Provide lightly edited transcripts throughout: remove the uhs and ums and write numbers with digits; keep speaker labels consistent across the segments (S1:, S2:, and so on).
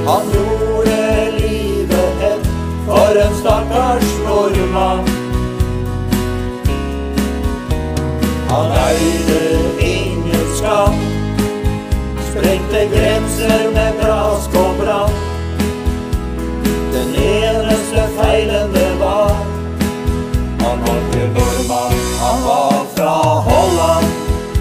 S1: Han gjorde livet hett for en stakkars nordmann. Han eide ingen skam, sprengte grenser med brask og brann. Den eneste feilen det var, han var ikke nordmann, han var fra Holland.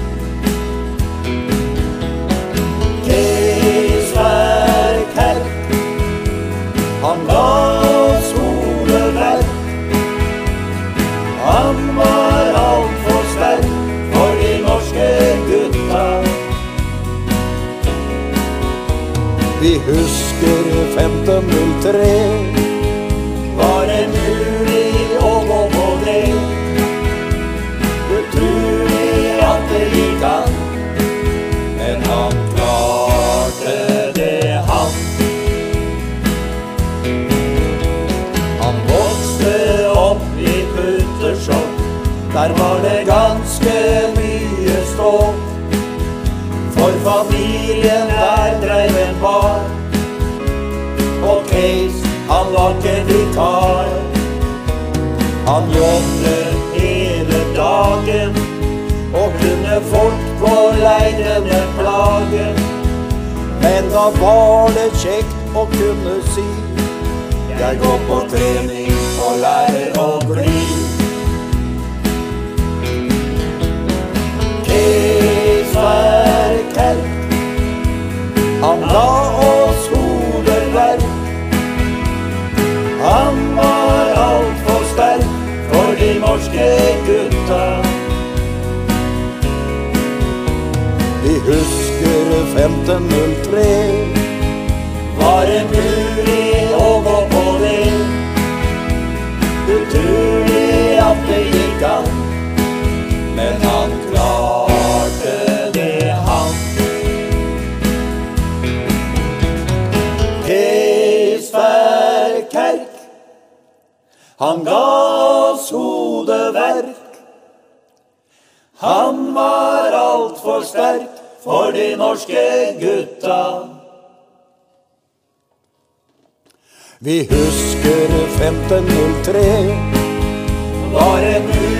S1: Keisverk, han ga oss hodeverk. Han var alt for sterk for de norske gutta. Vi husker 1503. Var det mulig å gå på det? Utrolig at det gikk an, men han klarte det, han. Han vokste opp i Puttershopp, der var det ganske mye stå. For familien der dreiv en bar, og Keis, han var ikke vikar. Han jobbet hele dagen, og kunne fort gå leidende plage. Men da var det kjekt å kunne si, jeg går på trening og lærer å gli. Keisverk, han ga oss hodeverk. Han var alt for sterk for de norske gutta. Vi husker 1503. Var det mulig å gå på det? Utrolig at det gikk an, men han klarte det, han. Keisverk, han ga oss hodeverk. Han var alt for sterk for de norske gutta. Vi husker 1503. Var det mulig